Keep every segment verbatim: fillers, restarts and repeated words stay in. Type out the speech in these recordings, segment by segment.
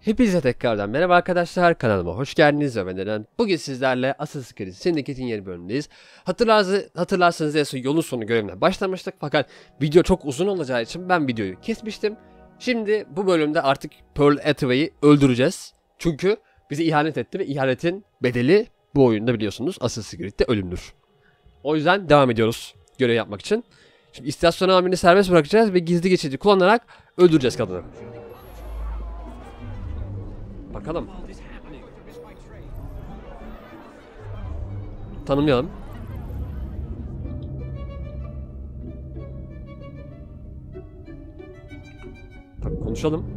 Hepinize tekrardan merhaba arkadaşlar, kanalıma hoş geldiniz ve ben Eren. Bugün sizlerle Assassin's Creed Syndicate'in yeni bölümündeyiz. Hatırlarsanız, hatırlarsanız en son yolun sonu görevine başlamıştık fakat video çok uzun olacağı için ben videoyu kesmiştim. Şimdi bu bölümde artık Pearl Hathaway'i öldüreceğiz. Çünkü bize ihanet etti ve ihanetin bedeli bu oyunda biliyorsunuz Assassin's Creed'de ölümdür. O yüzden devam ediyoruz görev yapmak için. Şimdi istasyon amirini serbest bırakacağız ve gizli geçidi kullanarak öldüreceğiz kadını. Bakalım. Tanımlayalım. Tabii konuşalım.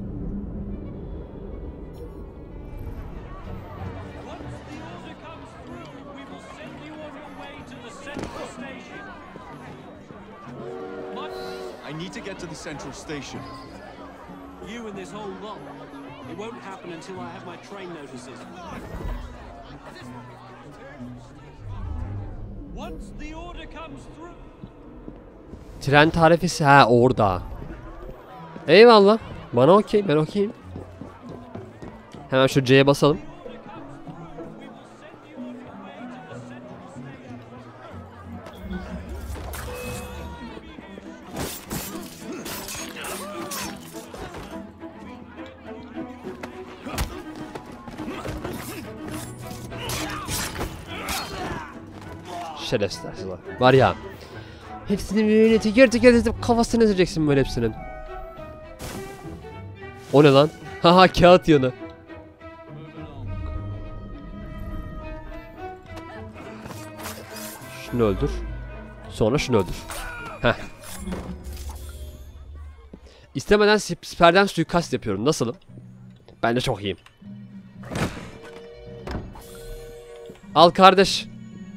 I need to get to the central station. You and this whole lot. It won't happen until I have my train notices. Once the order comes through. Tren tarifesi ha orada. Eyvallah. Bana okey, ben okeyim. Hemen şu C'ye basalım. Şerefsizler var. Var ya. Hepsini böyle teker teker edip kafasını ezeceksin böyle hepsinin. O ne lan? Haha kağıt yanı. Şunu öldür. Sonra şunu öldür. Heh. İstemeden siperden suikast yapıyorum. Nasılım? Ben de çok iyiyim. Al kardeş.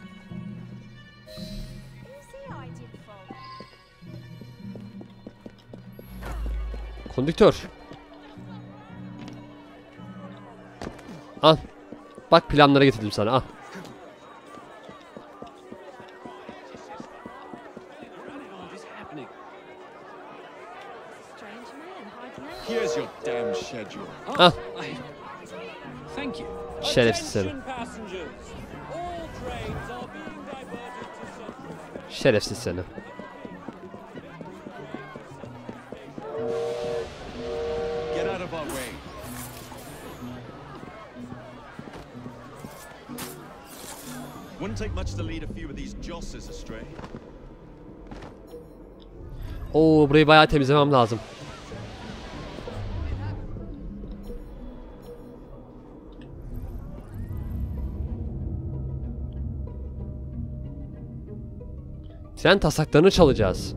Konduktör. Al. Bak planlara getirdim sana. Al. Here's your damn schedule. Al. Thank you. Şerefsiz seni. Şerefsiz seni. Get out of our way. Wouldn't take much to lead a few of these josses astray. Oo, burayı bayağı temizlemem lazım. Tren taslaklarını çalacağız.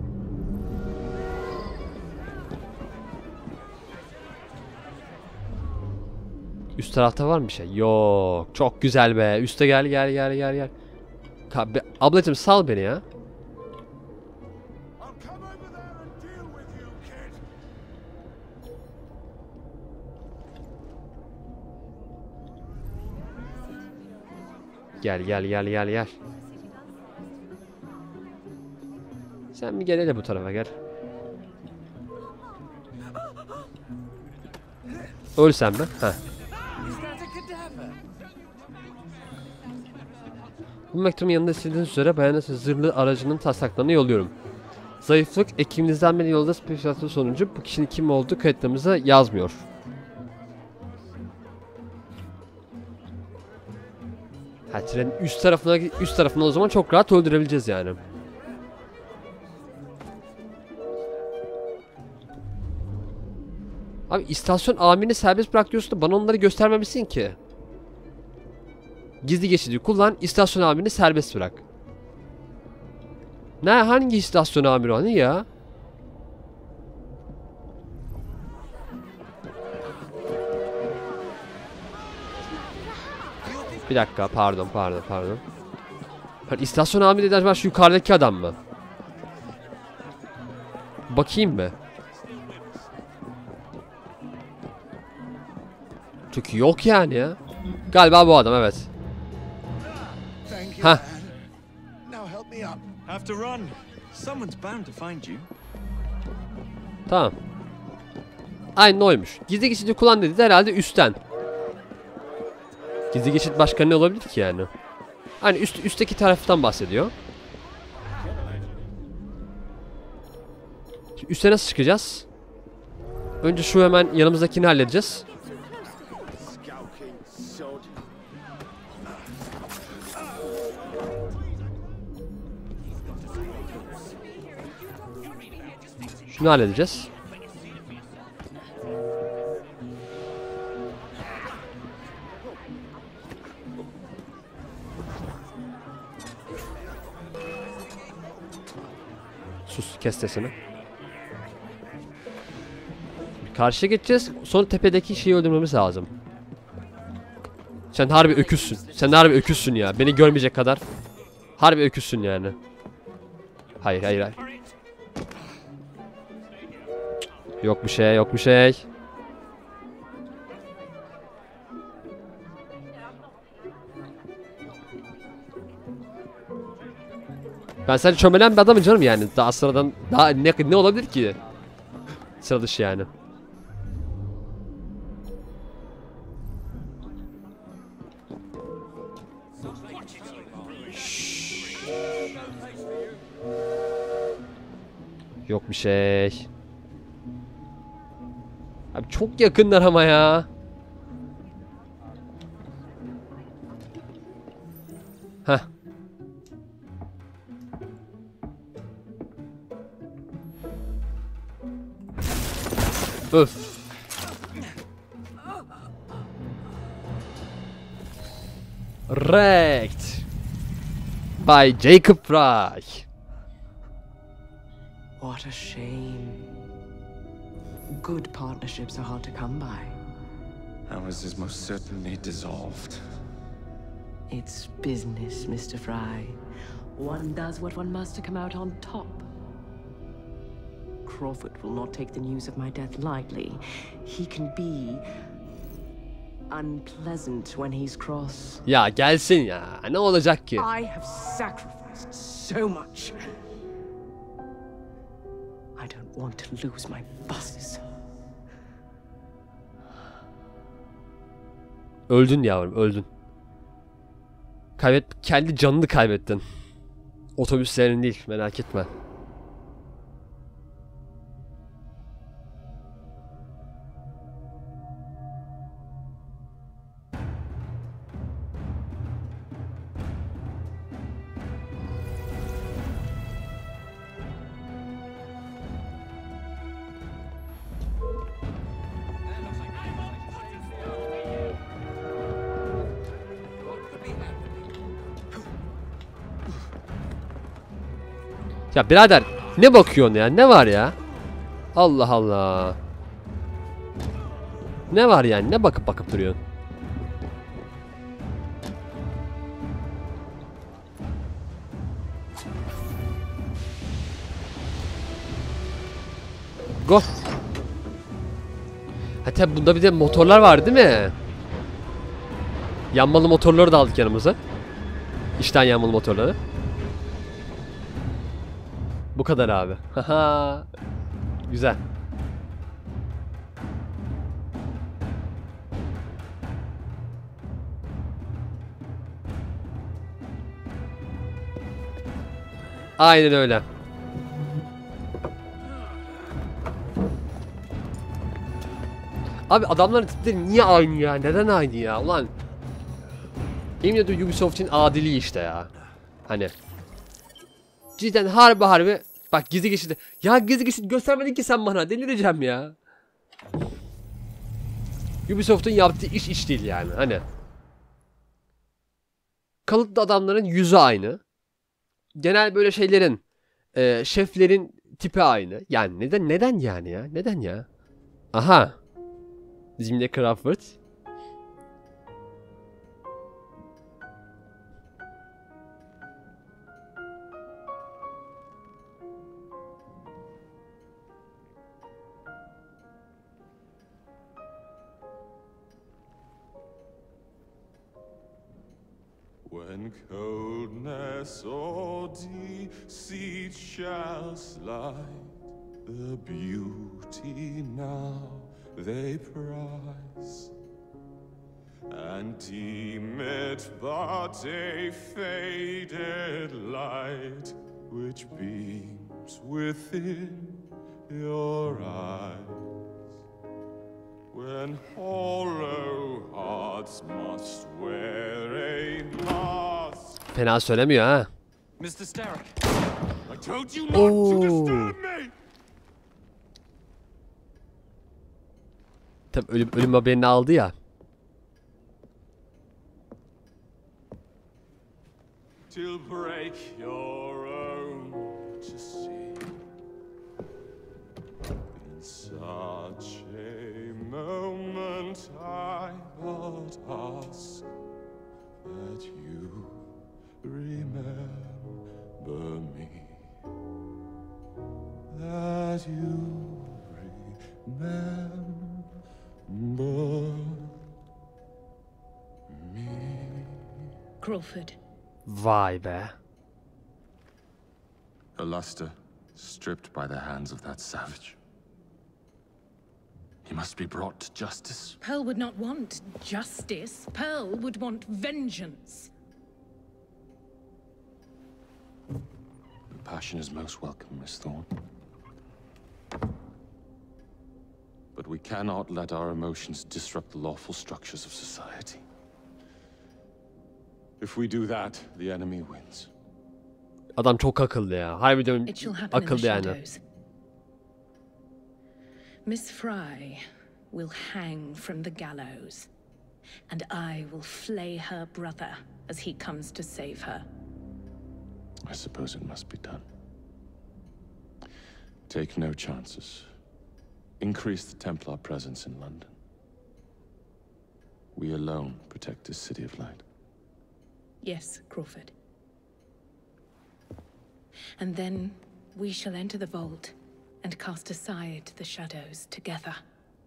Üst tarafta var mı bir şey? Yok. Çok güzel be. Üste gel gel gel gel gel. Ka be ablacım sal beni ya. Gel gel gel gel gel. Sen bir gel hele bu tarafa gel. Öl sen mi? Heh. Bu mektubun yanında istediğiniz üzere bayanat zırhlı aracının taslaklarını yolluyorum. Zayıflık ekibinizden beri yolda spekülasyon sonucu bu kişinin kim olduğu kayıtlarımıza yazmıyor. Ha, trenin üst tarafına üst tarafına o zaman çok rahat öldürebileceğiz yani. Abi istasyon amirini serbest bırak diyorsun da bana onları göstermemişsin ki. Gizli geçidi kullan, istasyon amirini serbest bırak. Ne, hangi istasyon amiri hani ya? Bir dakika, pardon pardon pardon. İstasyon amiri de acaba şu yukarıdaki adam mı? Bakayım mı? Çünkü yok yani ya. Galiba bu adam, evet. Ha. Have to run. Someone's bound to find you. Tamam. Aynı oymuş. Gizli geçidi kullan dedi de herhalde üstten. Gizli geçit başka ne olabilir ki yani? Hani üst, üstteki taraftan bahsediyor. Şimdi üste nasıl çıkacağız? Önce şu hemen yanımızdakini halledeceğiz. Şunu halledeceğiz. Sus, kes sesini. Karşıya geçeceğiz. Sonra tepedeki şeyi öldürmemiz lazım. Sen harbi öküzsün. Sen harbi öküzsün ya. Beni görmeyecek kadar. Harbi öküzsün yani. Hayır hayır hayır. Yok bir şey, yok bir şey. Ben sadece çömelen bir adamım canım yani. Daha sıradan daha ne, ne olabilir ki? Sıra dışı yani. Şşş. Yok bir şey. Abi çok yakınlar ama ya. Heh. Öf. Wrecked by Jacob Frye. What a shame. Good partnerships are hard to come by. Ours is most certainly dissolved. It's business, Mister Fry. One does what one must to come out on top. Crawford will not take the news of my death lightly. He can be unpleasant when he's cross. Ya gelsin ya. Ne olacak ki? I have sacrificed so much. I don't want to lose my bosses. Öldün yavrum, öldün. Kaybet, kendi canını kaybettin. Otobüslerin değil, merak etme. Ya birader ne bakıyorsun ya? Ne var ya? Allah Allah. Ne var yani? Ne bakıp bakıp duruyorsun? Go. Hatta bunda bir de motorlar var değil mi? Yanmalı motorları da aldık yanımıza. İçten yanmalı motorları. Bu kadar abi. Haha. Güzel. Aynen öyle. Abi adamların tipleri niye aynı ya? Neden aynı ya? Ulan. Emin ediyorum Ubisoft'un adili işte ya. Hani. Cidden harbi harbi. Bak gizli geçidi. Ya gizli geçidi göstermedin ki sen bana. Delireceğim ya. Ubisoft'un yaptığı iş iş değil yani. Hani. Kalıplı adamların yüzü aynı. Genel böyle şeylerin. E, şeflerin tipi aynı. Yani neden neden yani ya? Neden ya? Aha. Bizimle Crawford. When coldness or deceit shall slide, the beauty now they prize, and deem it but a faded light which beams within your eyes, when hollow hearts must wear a mask. Fena söylemiyor ha. Mister Starrick. I told you not to disturb me. Tabii ölüm, ölüm haberini aldı ya. Till break your own to see. In such a moment I but ask that you remember me, that you remember me. Crawford. Vay be. Her luster stripped by the hands of that savage. He must be brought to justice. Pearl would not want justice. Pearl would want vengeance. Passion is most welcome, Miss Thorne. But we cannot let our emotions disrupt the lawful structures of society. If we do that, the enemy wins. Adam çok akıllı ya. Harbiden It shall happen in the akıllı yani. shadows. Miss Fry will hang from the gallows, and I will flay her brother as he comes to save her. I suppose it must be done. Take no chances. Increase the Templar presence in London. We alone protect this city of light. Yes, Crawford. And then we shall enter the vault and cast aside the shadows together.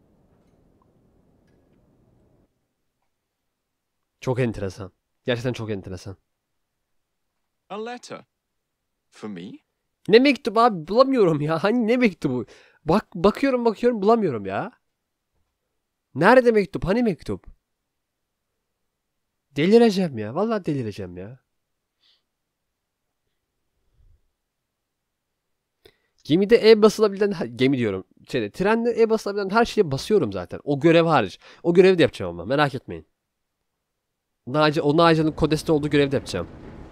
Çok enteresan. Gerçekten çok enteresan. A letter? For me? Ne mektubu abi, bulamıyorum ya. Hani ne mektubu? Bak bakıyorum bakıyorum bulamıyorum ya. Nerede mektup? Hani mektup? Delireceğim ya. Vallahi delireceğim ya. Gemide E basılabilen, gemi diyorum. Şeyde, trende E basılabilen her şeye basıyorum zaten. O görev hariç. O görevi de yapacağım ama merak etmeyin. Naci, o Naci'nin Kodes'te olduğu görevi de yapacağım.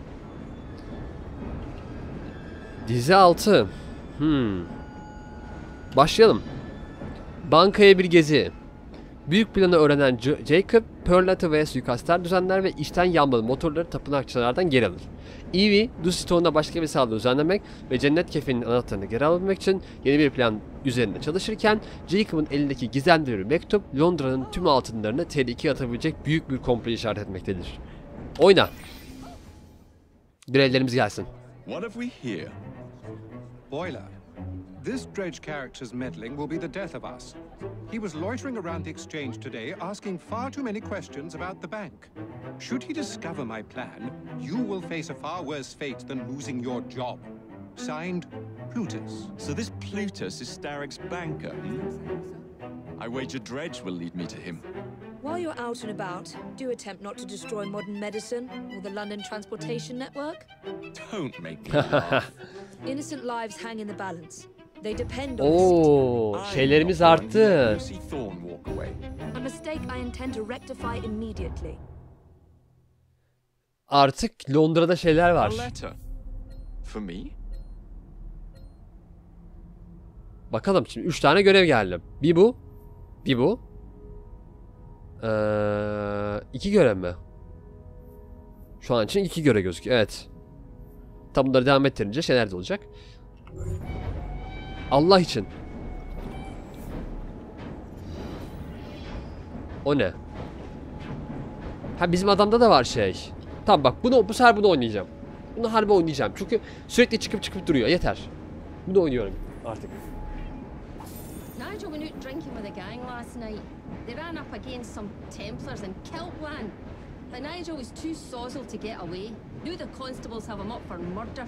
Dizi altı. Hmm. Başlayalım. Bankaya bir gezi. Büyük planı öğrenen J Jacob, Pearl Hathaway'e suikastlar düzenler ve içten yanmalı motorları tapınakçılardan geri alır. Evie, Lucy Stone'da başka bir saldırı düzenlemek ve Cennet Kefe'nin anahtarını geri alabilmek için yeni bir plan üzerinde çalışırken, Jacob'un elindeki gizemli bir mektup, Londra'nın tüm altınlarını tehlikeye atabilecek büyük bir komplo işaret etmektedir. Oyna. Görevlerimiz gelsin. What have we here? Boiler. This Dredge character's meddling will be the death of us. He was loitering around the exchange today, asking far too many questions about the bank. Should he discover my plan, you will face a far worse fate than losing your job. Signed, Plutus. So this Plutus is Starrick's banker, hmm? I wager Dredge will lead me to him. While you're out and about, do attempt not to destroy modern medicine or the London transportation network. Don't make me laugh. Innocent lives hang in the balance. They depend on Oo, şeylerimiz arttı. Lucy Thorne walk away. a mistake I intend to rectify immediately. Artık Londra'da şeyler var. A letter. For me? Bakalım şimdi üç tane görev geldi. Bir bu. Bir bu. Ee, iki görev mi? Şu an için iki görev gözüküyor. Evet. Tam bunları devam ettirince şeyler de olacak. Allah için. O ne? Ha bizim adamda da var şey. Tamam bak bunu bu sefer bunu oynayacağım. Bunu harbi oynayacağım. Çünkü sürekli çıkıp çıkıp duruyor. Yeter. Bunu oynuyorum artık. Nigel went out drinking with a gang last night. They ran up against some Templars and killed one. But Nigel was too sozzled to get away. Knew the constables have him up for murder.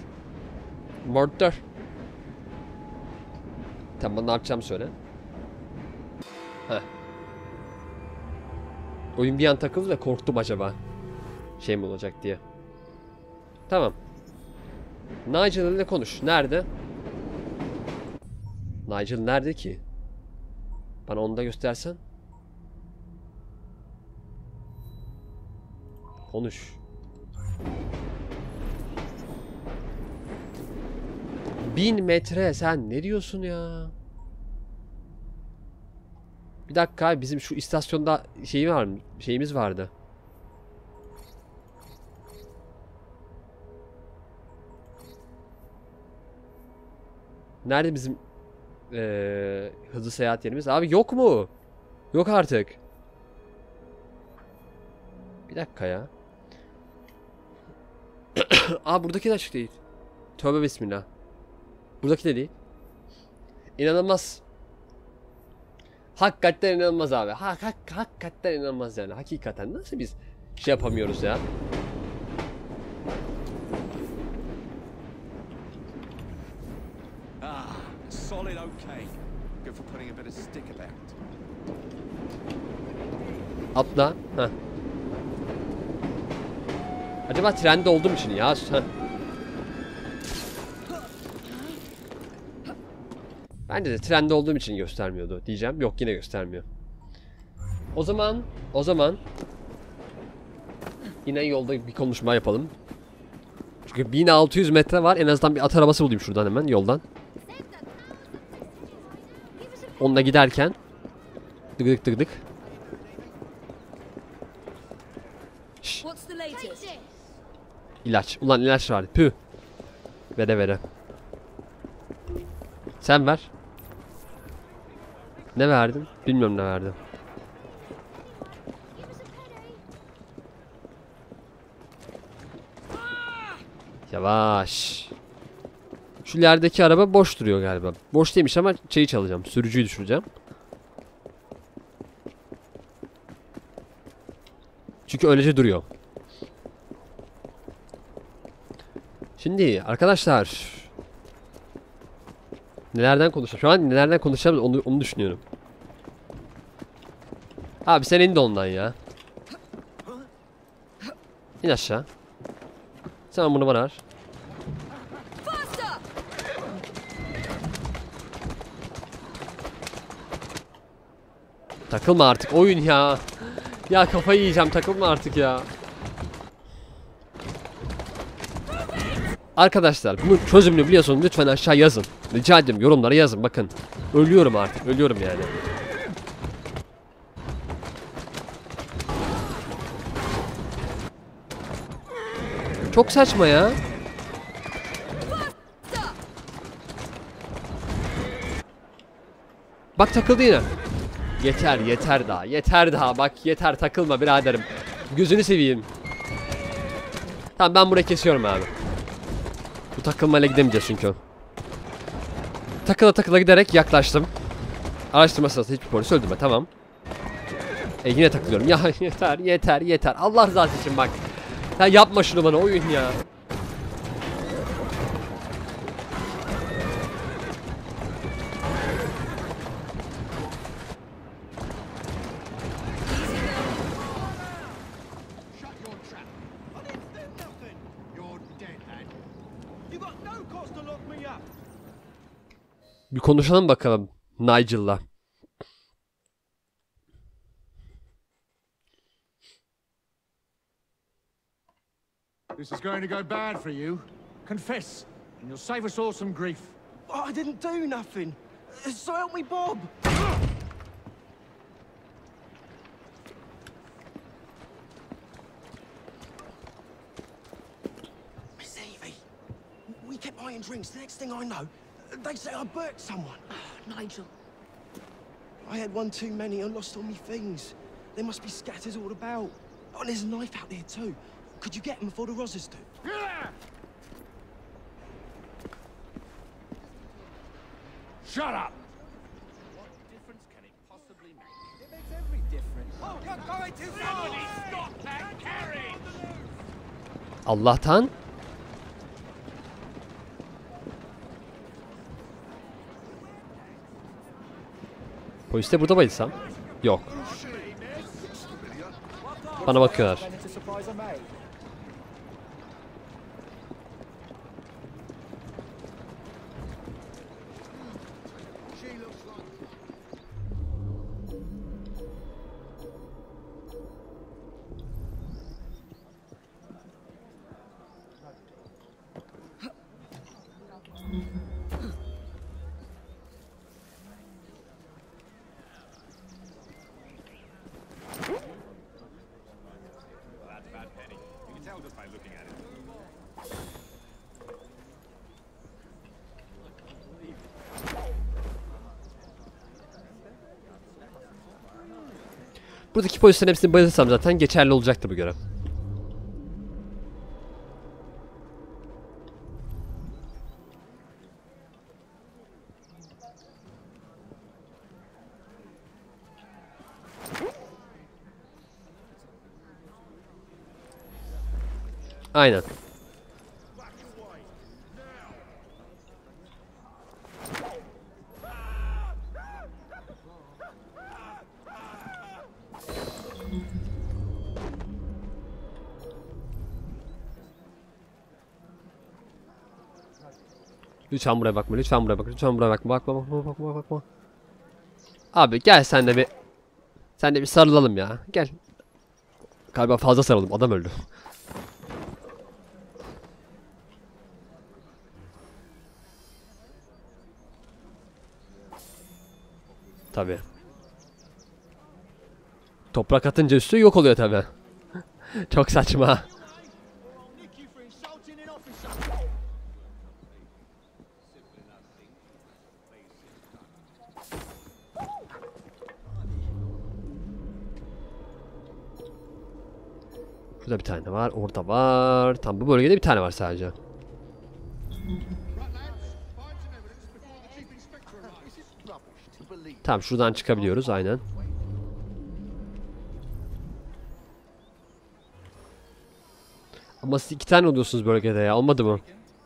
Murder. Tamam ne yapacağım söyle. Heh. Oyun bir an takıldı da korktum acaba. Şey mi olacak diye. Tamam. Nigel ile konuş. Nerede? Nigel nerede ki? Bana onu da göstersen. Konuş. Bin metre, sen ne diyorsun ya? Bir dakika, bizim şu istasyonda şey var mı? Şeyimiz vardı. Nerede bizim ee, hızlı seyahat yerimiz? Abi yok mu? Yok artık. Bir dakika ya. Aa, buradaki de açık değil. Tövbe bismillah. Buradaki de değil. İnanılmaz. Hakikaten inanılmaz abi. Hak, hak, hakikaten inanılmaz yani. Hakikaten nasıl biz şey yapamıyoruz ya? Ah, solid okay. Good for putting a bit of stick about. Atla. Heh. Acaba trende olduğum için ya. Heh. Bence de trende olduğum için göstermiyordu diyeceğim. Yok, yine göstermiyor. O zaman, o zaman yine yolda bir konuşma yapalım. Çünkü bin altı yüz metre var. En azından bir at arabası bulayım şuradan hemen yoldan. Onunla giderken dık dık dık dık. Şşş. İlaç. Ulan ilaç vardı. Püh. Vere vere. Sen ver. Ne verdin? Bilmiyorum ne verdim. Yavaş. Şu ilerideki araba boş duruyor galiba. Boş değilmiş ama şeyi çalacağım. Sürücüyü düşüreceğim. Çünkü öylece duruyor. Şimdi arkadaşlar, nelerden konuşacağım? Şu an nelerden konuşacağım onu, onu düşünüyorum. Abi sen in de ondan ya. İn aşağı. Sen bunu bana ver. Takılma artık oyun ya. Ya kafayı yiyeceğim, takılma artık ya. Arkadaşlar bunun çözümünü biliyorsunuz, lütfen aşağı yazın. Rica ederim, yorumlara yazın, bakın. Ölüyorum artık, ölüyorum yani. Çok saçma ya. Bak takıldı yine. Yeter yeter daha, yeter daha, bak yeter, takılma biraderim. Gözünü seveyim. Tamam, ben burayı kesiyorum abi. Bu takılmayla gidemeyeceğiz çünkü. Takıla takıla giderek yaklaştım. Araştırma sırasında hiçbir polis öldürme, tamam. E yine takılıyorum. Ya yeter yeter yeter. Allah rızası için bak. Ya yapma şunu bana oyun ya. Bir konuşalım bakalım Nigel'la. This is going to go bad for you. Confess, and you'll save us all some grief. I didn't do nothing. So help me, Bob. Miss Evie, we kept buying drinks. The next thing I know, they say I burnt someone. Oh, Nigel. I had one too many and lost all my things. They must be scattered all about. Oh, and there's a knife out there too. Could you get them before the Rozzers do? Yeah! Shut up! What difference can it possibly make? It makes every difference. Oh, you're going too far! Somebody stop that carriage! Allah'tan polis de burada bayılsam. Yok. Bana bakıyorlar. Buradaki polislerin hepsini bayılırsam zaten geçerli olacaktı bu görev. Aynen. Lütfen buraya bakma, lütfen buraya bakma, lütfen buraya bakma, bakma, bakma, bakma, bakma. Abi gel sen de bir, sen de bir sarılalım ya, gel. Galiba fazla sarıldım, adam öldü. Tabii. Toprak atınca üstü yok oluyor tabii. Çok saçma. Burada bir tane var, orada var. Tam bu bölgede bir tane var sadece. Tamam, şuradan çıkabiliyoruz aynen. Ama siz iki tane oluyorsunuz bölgede ya, olmadı mı?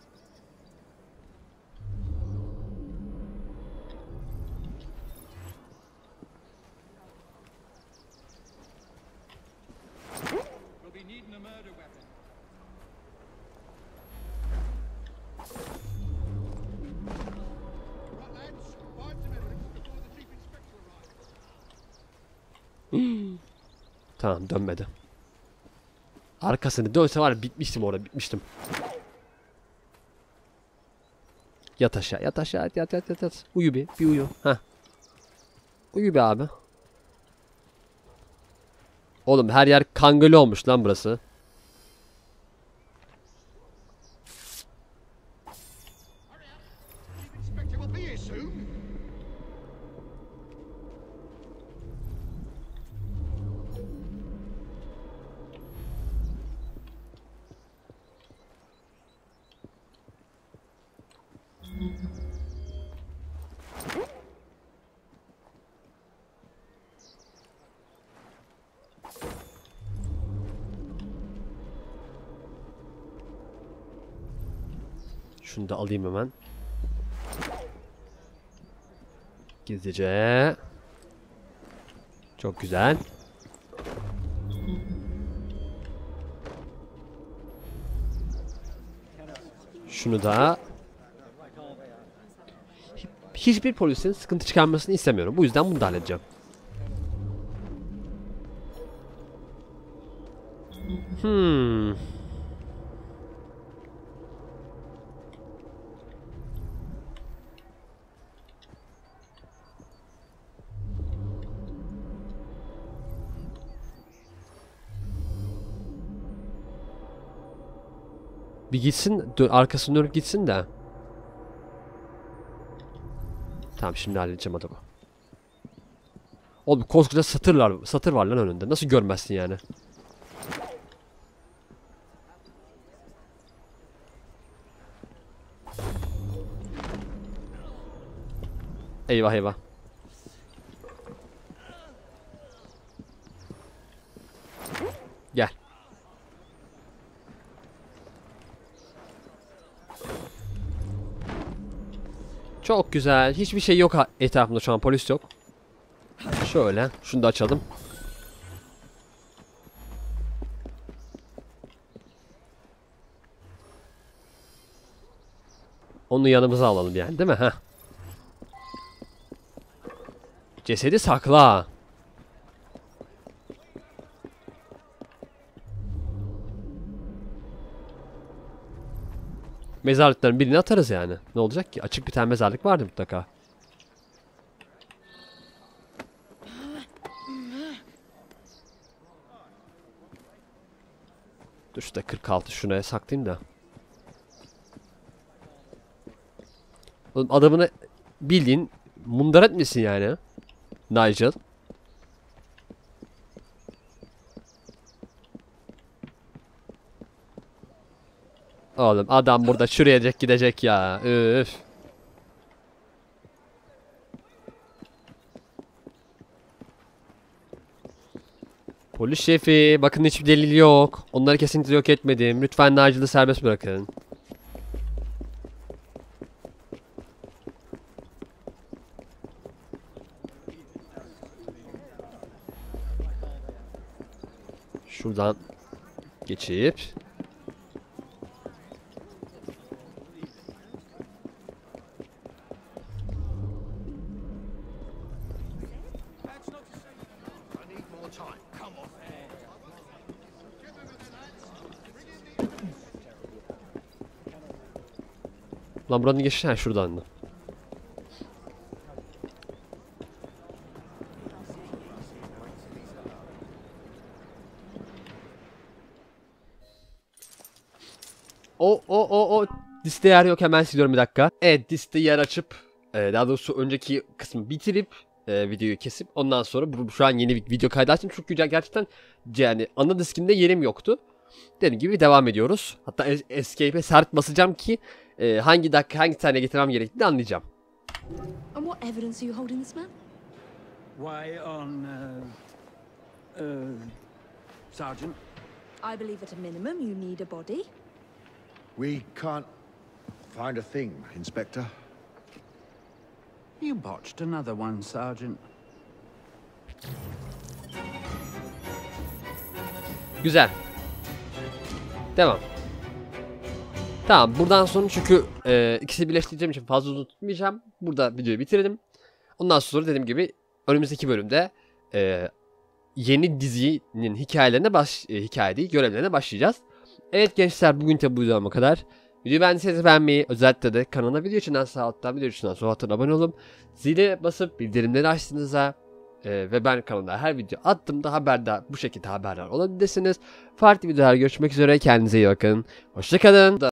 Tamam, dönmedi. Arkasını dönse var ya, bitmiştim orada, bitmiştim. Yat aşağı, yat aşağı, yat yat yat yat. Uyu bir, bir uyu. Heh. Uyu bir abi. Oğlum her yer kangölü olmuş lan burası. Şunu da alayım hemen. Gizlice. Çok güzel. Şunu da. Hiçbir polisin sıkıntı çıkarmasını istemiyorum. Bu yüzden bunu da halledeceğim. Hmm. Bir gitsin, arkasını dönüp gitsin de. Tamam, şimdi halledeceğim adamı. Oğlum koskoca satırlar, satır var lan önünde. Nasıl görmezsin yani? Eyvah eyvah. Gel. Çok güzel. Hiçbir şey yok etrafımda şu an. Polis yok. Şöyle. Şunu da açalım. Onu yanımıza alalım yani, değil mi? Heh. Cesedi sakla. Mezarlıkların birini atarız yani. Ne olacak ki? Açık bir tane mezarlık vardı mutlaka. Dur şurada kırk altı şuna saklayayım da. Oğlum adamını bildiğin mundar etmesin yani. Nigel. Oğlum adam burada şuraya gidecek ya. Üf. Polis şefi, bakın hiçbir delil yok. Onları kesinlikle yok etmedim. Lütfen Nigel'ı serbest bırakın. Şuradan geçip lan buranın geçişi ha şuradan da. O o o o liste yer yok, hemen siliyorum bir dakika. Evet, liste yer açıp e, daha doğrusu önceki kısmı bitirip e, videoyu kesip ondan sonra bu, şu an yeni bir video kaydı açtım çünkü gerçekten yani ana diskimde yerim yoktu. Dediğim gibi devam ediyoruz. Hatta es escape'e sert basacağım ki e, hangi dakika hangi tane getirmem gerektiğini anlayacağım. And what evidence are you holding this man? Why on, uh, uh, Sergeant? I believe at a minimum you need a body. We can't find a thing, Inspector. You botched another one, Sergeant. Güzel. Devam. Tamam, buradan sonra çünkü e, ikisi birleştireceğim için fazla uzun tutmayacağım. Burada videoyu bitirelim. Ondan sonra dediğim gibi önümüzdeki bölümde e, yeni dizinin hikayelerine baş e, hikaye değil, görevlerine başlayacağız. Evet gençler, bugün de bu videoma kadar. Videoyu beğendiyseniz beğenmeyi, özellikle de kanala video için sağ alttan, video için sol alttan abone olun. Zile basıp bildirimleri açtığınızda e, ve ben kanalda her video attığımda haberdar, bu şekilde haberdar olabilirsiniz. Farklı videolar görüşmek üzere, kendinize iyi bakın. Hoşçakalın.